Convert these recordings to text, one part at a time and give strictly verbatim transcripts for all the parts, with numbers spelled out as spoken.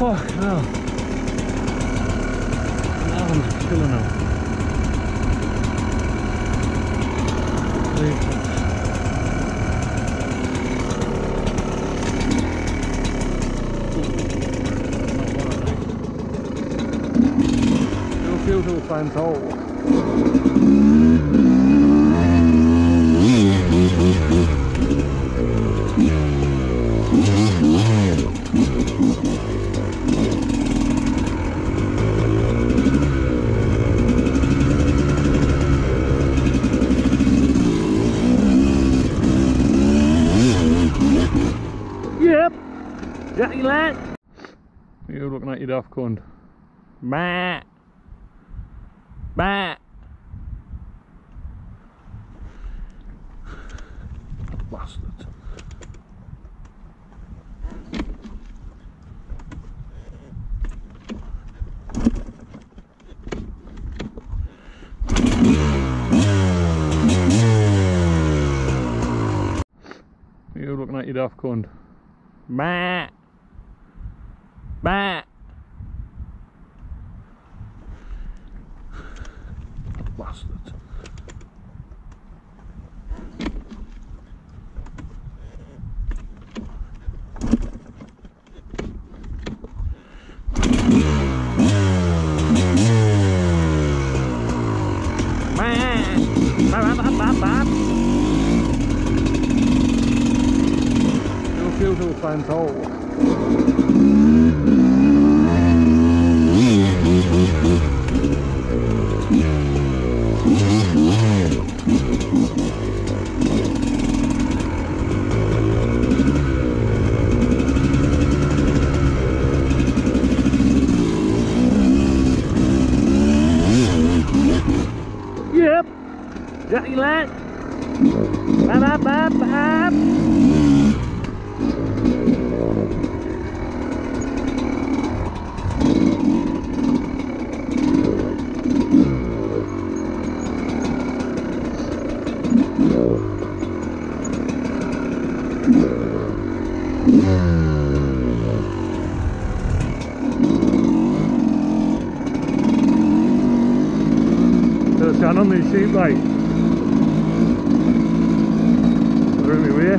Fuck hell. Now I'm killing him. Still feel to the same hole. Yep, Jackie lad. You're looking at your daft cunt. Bah. Bah. Bastard. You're looking at your daft cunt. Bah. Bah. Bastard. You'll feel to the same hole. Yep, Jackie lad. Bap bap bap bap. There's a on these sheep like through me way.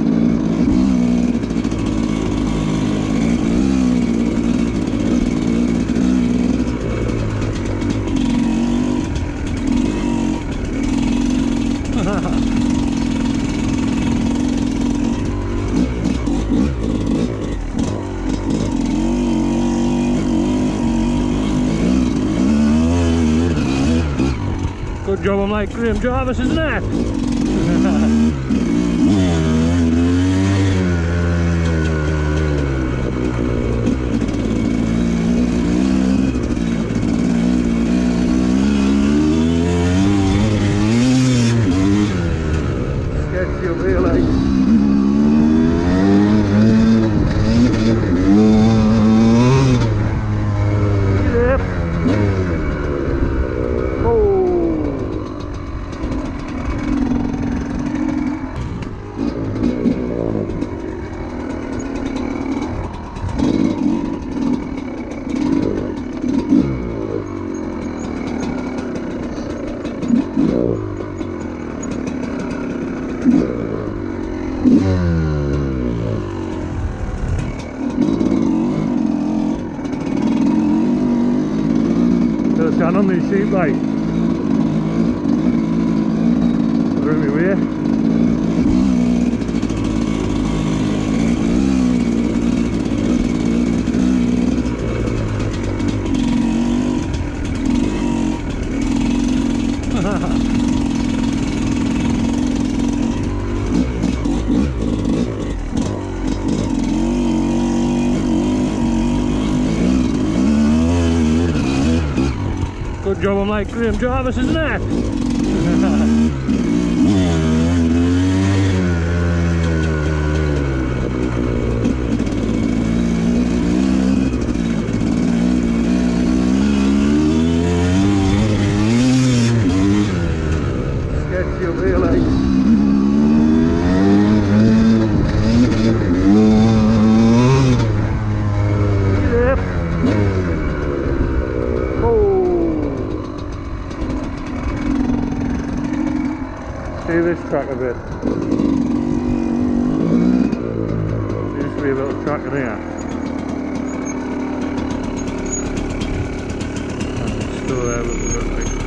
Good job, I'm like Graham Jarvis, isn't it? Sketchy up here, like. Yep. Oh. There's a on these sheep like through me way. Good job, I'm like Graham Jarvis, isn't it? Sketchy up here, like. Yep. see this track a bit. There used to be a little track in here. And it's still there, but we've got like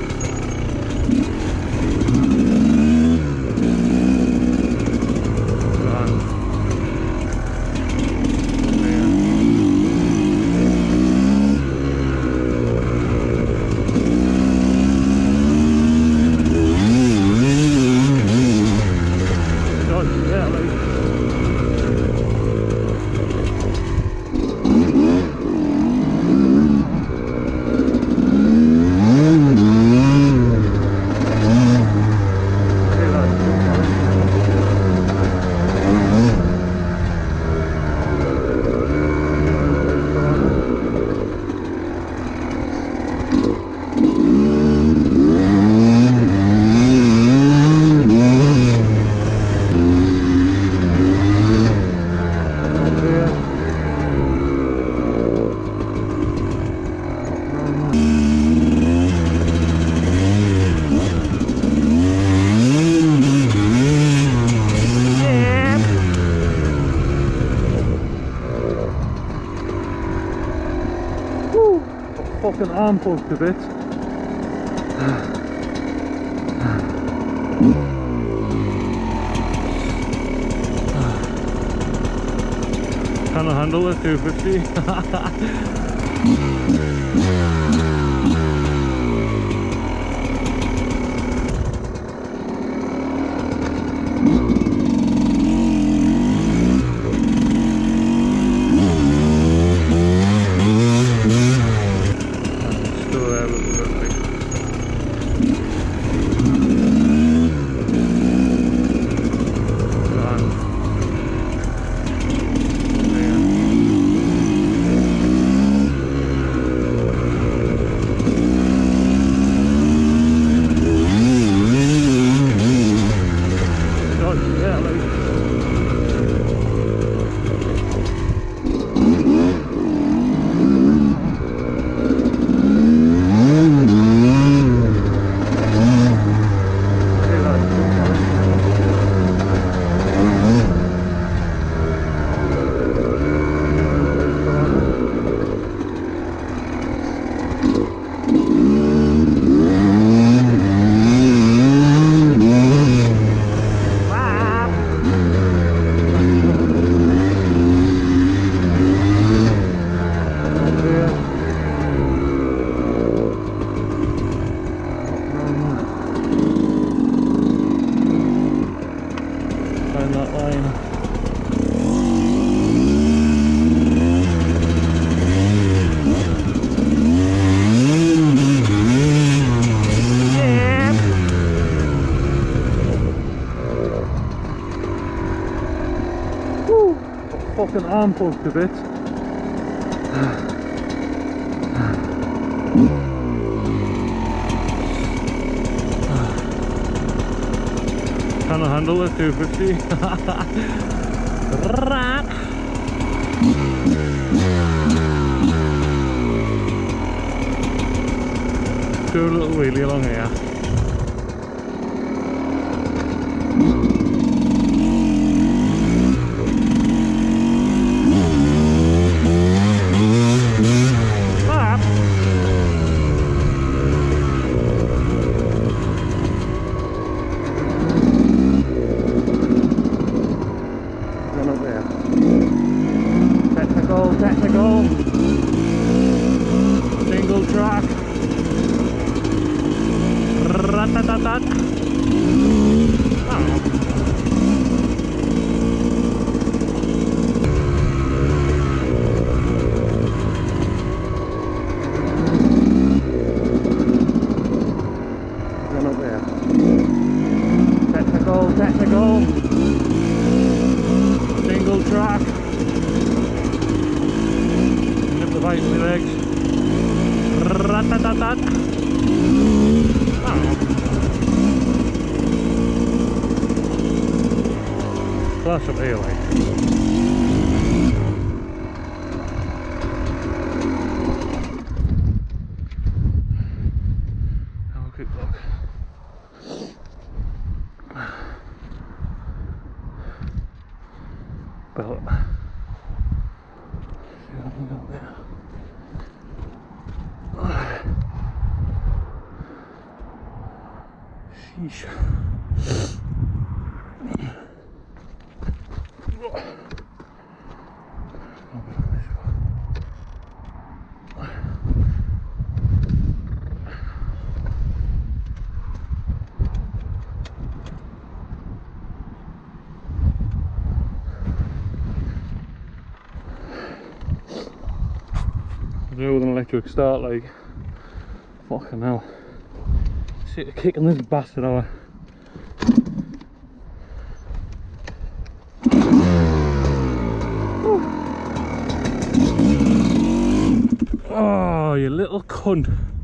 fucking arm plugged a bit. Can I handle it? two fifty? Fucking arm plugged a bit. Can I handle it? two fifty? Do a little wheelie along here. Technical, single track, rat-tat-tat-tat. Oh. Run up there. Technical, technical, single track. Right in the legs. Rat-tat-tat-tat. Oh. Class up here, like. Have a quick look. belt. Sheesh. Do with an electric start, like fucking hell. See the kick on this bastard hour. Oh, you little cunt.